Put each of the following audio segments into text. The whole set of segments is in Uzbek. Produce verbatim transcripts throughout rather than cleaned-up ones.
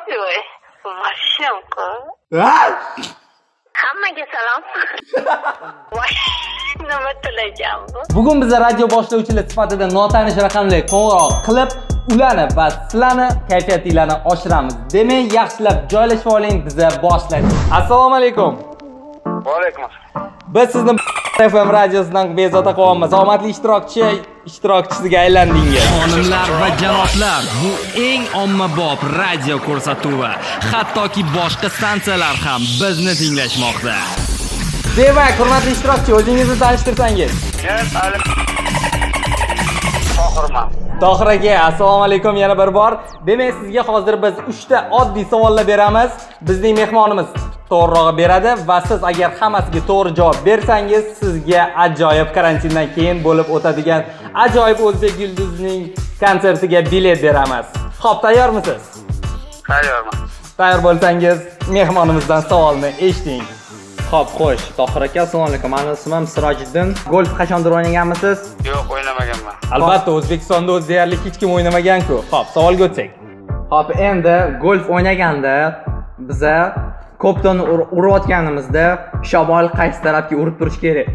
Yo'q, Mashinka. Hammaga salom. Voy, nima tilayman bu? Bugun biz radio boshlovchilar sifatida notanish raqamli qo'ng'iroq qilib, ularni va sizlarni kayfiyatinglarni oshiramiz. Demak, yaxshilab joylashib oling, biza boshlaymiz. Assalomu alaykum. Va alaykum assalom. Biz sizni F M radiosidan bezovta qilyapmiz. Omadli ishtirokchi ishtirokchisiga aylandingiz. Xonimlar va janoblar, bu eng ommabop radio ko'rsatuvi. Hattoki boshqa stansiyalar ham bizni tinglashmoqda. Demak, hurmatli ishtirokchi, o'zingizni tanishtirsangiz. Men Ali Tohirman. Tohir aka, assalomu alaykum yana bir bor. Demak, sizga hozir biz uchta oddiy savollar beramiz. Bizning mehmonimiz to'g'rirog'i beradi va siz agar hammasiga to'g'ri javob bersangiz, sizga ajoyib karantindan keyin bo'lib o'tadigan ajoyib o'zbek yulduzining konsertiga bilet beramiz. Xo'p, tayyormisiz? Tayyorman. Tayyor bo'lsangiz, mehmonimizdan savolni eshiting. Xo'p, xo'sh, Tohir aka, assalomu alaykum. Meni ismim Sirojiddin. Golf qachondir o'ynaganmisiz? Yo'q, o'ynamaganman. Albatta, O'zbekistonda o'z deyarli hech kim o'ynamagan-ku. Xo'p, savolga o'tsak. Xo'p, endi golf o'ynaganda biza ko'pdan urayotganimizda shamol qaysi tarafga urib turish kerak?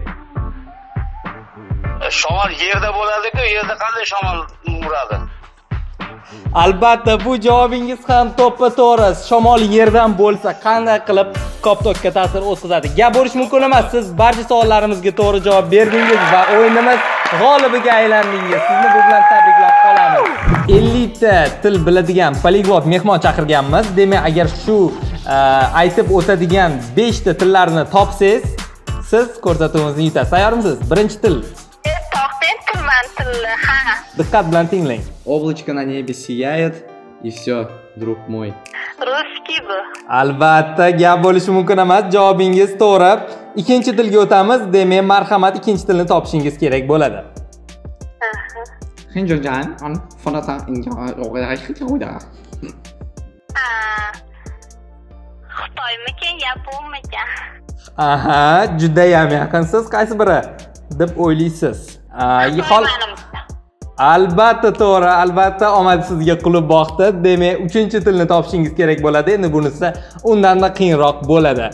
Shamol yerda bo'ladi-ku, yerda qanday shamol uradi? Albatta, bu javobingiz ham to'ppa-to'g'ri. Shamol yerdan bo'lsa, qanday qilib koptokka ta'sir o'tkazadi? Gap bo'lish mumkin emas. Siz barcha savollarimizga to'g'ri javob berdingiz va o'yinimiz g'olibiga aylandingiz. Sizni bu bilan tabriklab qolamiz. ellik ta til biladigan poliglot mehmon chaqirganmiz. Demak, agar shu aytib o'tadigan besh ta tillarni topsangiz, siz ko'rsatuvimizni yutasiz. Tayyormisiz? Birinchi til. To'xtang, tilman tilli. Ha. Diqqat bilan tinglang. Облачко на небе сияет, и все, друг мой. Ruskiy bu. Albatta, gap bo'lishi mumkin emas. Javobingiz to'g'ri. Ikkinchi tilga o'tamiz. Demak, marhamat, ikkinchi tilni topishingiz kerak bo'ladi. Xinjiang, on fonata inga o'g'ayda. Xitoymikan, Yaponmikan? Aha, juda ham yaqinsiz. Qaysi biri deb o'ylaysiz? Hol Albatta to'g'ri, albatta omad sizga qulib boqdi. Demak, uchinchi tilni topishingiz kerak bo'ladi. Endi bunisi undan-da qiyinroq bo'ladi.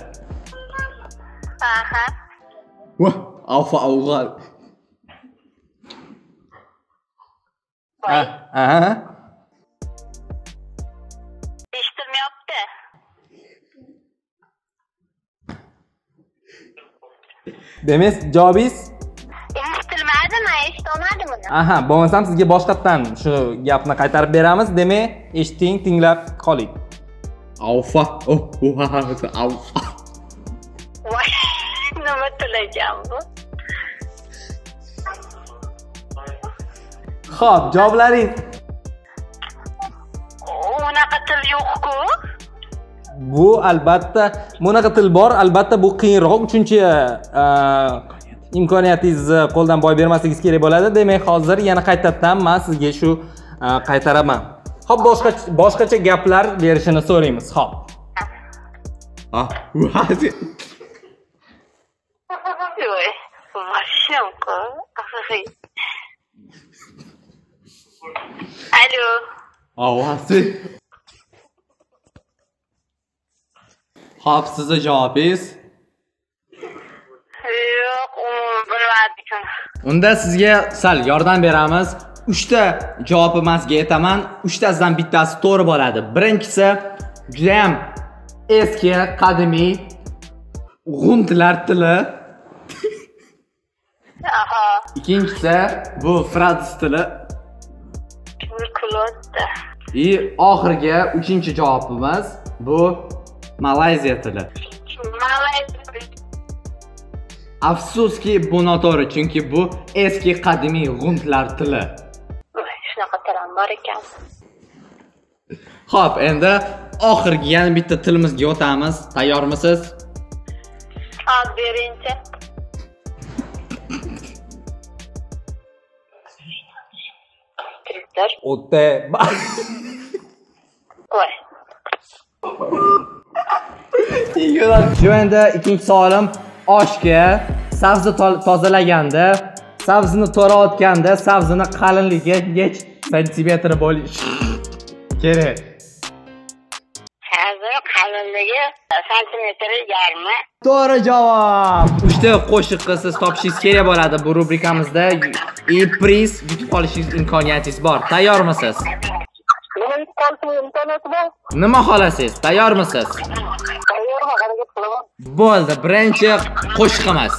Aha. Voh, alfa avval. Aha. Eshitmayapti. Demak, javobingiz Eshitmadimi, eshitolmadim uni. aha, bo'lmasam sizga boshqatdan shu gapni qaytarib beramiz. Demak, eshiting, tinglab qoling. Alfa, oh, alfa. Voy, nima tilayman bu? Xo'p, javoblaringiz. Unaqa til yo'q-ku. Bu albatta bunaqa til bor, albatta bu qiyinroq. Uchinchi imkoniyatingizni qo'ldan boy bermasligingiz kerak bo'ladi. Demak, hozir yana qaytadan men sizga shu qaytaraman. Xo'p, boshqa boshqacha gaplar berishini so'raymiz. Xo'p. Ah, vazi. Yo'q, Mashinka. Axir. Alo. Avasi. Xo'p, sizning javobingiz? Yo'q, bilmadim. Unda sizga sal yordam beramiz. uchta javobni sizga aytaman. uchtasidan bittasi to'g'ri bo'ladi. Birinchisi juda ham eski, qadimiy g'untlar tili. Aha. Ikkinchisi bu fransuz tili. Kulotda. И oxirgi uchinchi javobimiz bu Malayziya tili. Malayziya. Afsuski bu noto'g'ri, chunki bu eski qadimiy g'untlar tili. Shunaqa tilim bor ekan. Xo'p, endi oxirgi yana bitta tilimizga o'tamiz. Tayyormisiz? Hop, berinchi. O'tda. Voy. Shu endi ikkinchi savolim oshga sabzi tozalaganda, sabzini to'rayotganda, sabzini qalinligi necha santimetr bo'lishi kerak? Ovozini qalinligi santimetr yarmi. To'g'ri javob. Uchta qo'shiqqa siz topishingiz kerak bo'ladi. Bu rubrikamizda и priz yutib qolishingiz imkoniyatingiz bor. Tayyormisiz? Nima qolsin imkoniyati bor? Nima xohlasangiz? Tayyormisiz? Tayyorman, harakat qilaman. Bo'ldi, birinchi qo'shiqimiz.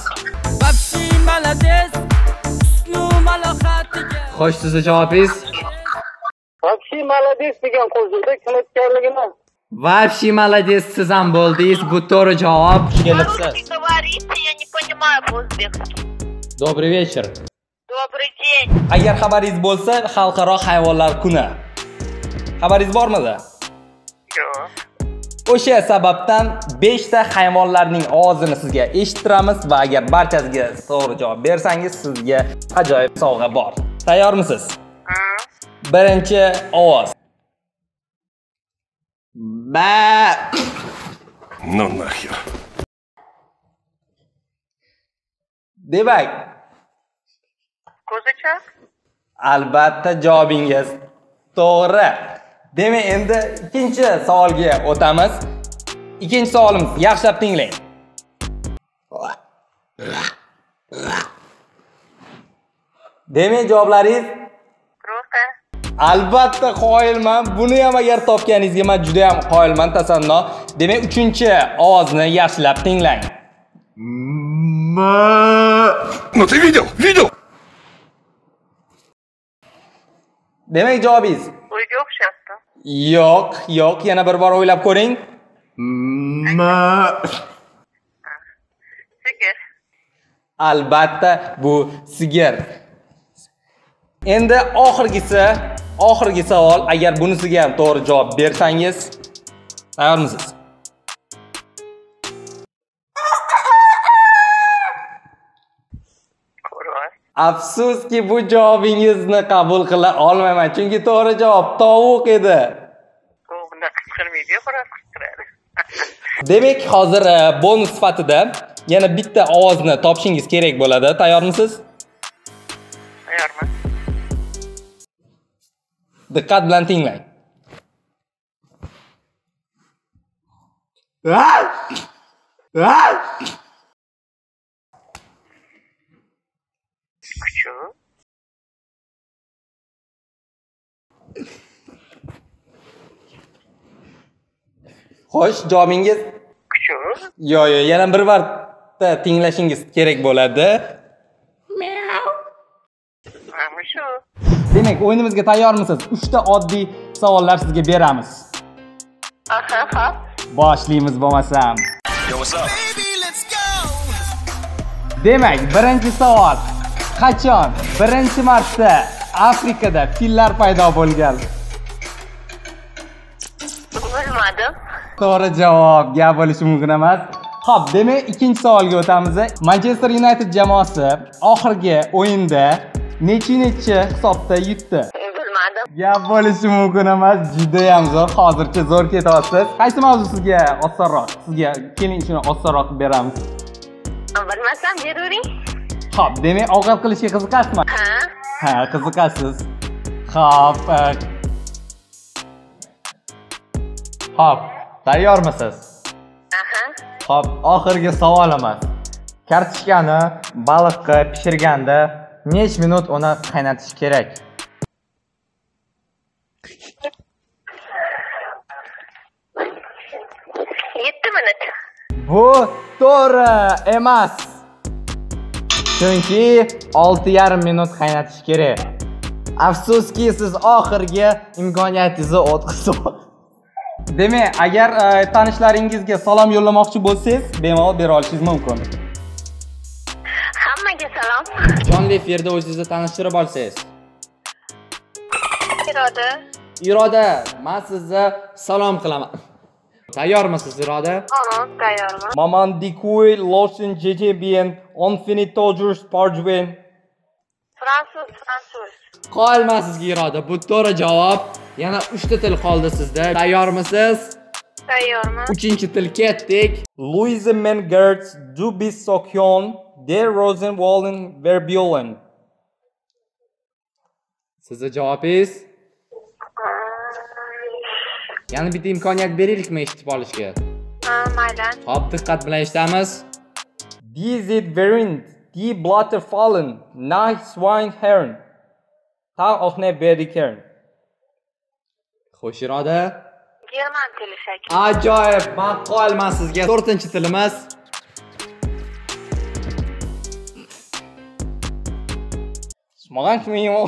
Xo'sh, sizning javobingiz? Вообще молодец degan qo'shiqda kim aytganligini. Вообще молодец, siz ham bo'ldingiz. Bu to'g'ri javob. Kelibsiz. Говорите, я не понимаю по-узбекски. Добрый вечер. Добрый день. Agar xabaringiz bo'lsa, xalqaro hayvonlar kuni. Xabaringiz bormidi? Yo'q. O'sha sababdan besh ta hayvonlarning ovozini sizga eshittiramiz va agar barchasiga to'g'ri javob bersangiz, sizga ajoyib sovg'a bor. Tayyormisiz? Birinchi ovoz. Ba. Ну нахер. Demak, Qo'zichoq. albatta javobingiz to'g'ri. Demak, endi ikkinchi savolga o'tamiz. Ikkinchi savolimiz, yaxshilab tinglang. Demak, javoblaringiz Просто. albatta qoyilman. Buni ham agar topganingizga men juda ham qoyilman, tasanno. Demak, uchinchi ovozni yaxshilab tinglang. Ну ты видел? Видел? Demak, javobingiz Uyga o'xshatdi. yo'q, yo'q. Yana bir bor o'ylab ko'ring. Sigir. Albatta bu sigir. Endi oxirgisi, oxirgi savol. Agar bunisiga ham to'g'ri javob bersangiz, tayyormisiz? Qo'rg'on. Afsuski bu javobingizni qabul qila olmayman, chunki to'g'ri javob tovuq edi. U bunda qichqirmaydi, xo'roz qichqiradi. Demak, hozir e, bonus sifatida yana bitta ovozni topishingiz kerak bo'ladi. Tayyormisiz? Tayyorman. Diqqat bilan tinglang. Kuchuk. Xo'sh, javobingiz Kuchuk. Yo, yo, yana bir marta tinglashingiz kerak bo'ladi. Mana shu. Demak, o'yinimizga tayyormisiz? uchta oddiy savollar sizga beramiz. Aha, ha. Boshlaymiz bo'lmasam. Yo, what's up? Demak, birinchi savol. Qachon birinchi marta Afrikada fillar paydo bo'lgan? Bilmadim. To'g'ri javob gap bo'lishi mumkin emas. Xo'p, demak, ikkinchi savolga o'tamiz. Manchester United jamoasi oxirgi o'yinda nechi-nechi hisobda yutdi? Bilmadim. Gap bo'lishi mumkin emas. Juda ham zo'r. Hozircha zo'r ketyapsiz. Qaysi mavzu sizga osonroq? Sizga keling shuni osonroq beramiz. Bilmasam beravering. Xo'p, demak, ovqat qilishga qiziqasizmi? Ha? Ha, qiziqasiz. Xo'p. Xo'p, tayyormisiz? Aha. Xo'p, oxirgi savolimiz. Kartoshkani baliqqa pishirganda necha minut uni qaynatish kerak? yetti minut. Bu to'g'ri emas. Chunki olti yarim minut qaynatish kerak. Afsuski siz oxirgi imkoniyatingizni o'tkazib. Demak, agar e, tanishlaringizga salom yo'llamoqchi bo'lsangiz, bemalol bera olishingiz mumkin. Hammaga salom. Jonli efirda o'zingizni tanishtirib olsangiz. Iroda. Iroda, men sizga salom qilaman. Tayyormisiz, Iroda? Ha, tayyorman. Maman dikuy lotion jejebien on finitodur sparjven. Fransuz, fransuz. Qolmas sizga, Iroda. Bu to'g'ri javob. Yana uchta til qoldi sizda. Tayyormisiz? Tayyorman. Uchinchi til ketdik. Louise Mengertz du bist so schön, der Rosenwallen Verbiolen. Sizning javobingiz? Yana bitta imkoniyat beraylikmi eshitib olishga? Ha, mayli. Hop, diqqat bilan eshitamiz. Die sieht während die Blätter fallen nach Schweinhorn. Tag auch ne Berikern. Xo'sh, Iroda. German tili shakli. Ajoyib, maqolman sizga. to'rtinchi tilimiz. Smogan shmiymo.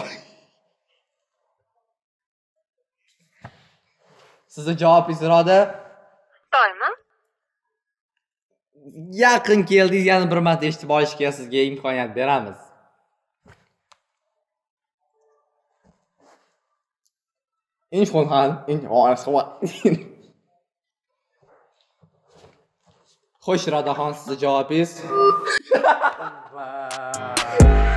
Sizning javobingiz Iroda. Xitoymi? Yaqin keldingiz, yana bir marta eshitib olishga sizga imkoniyat beramiz. In Shonhan, in Orswa. Xo'sh, Irodaxon, sizning javobingiz.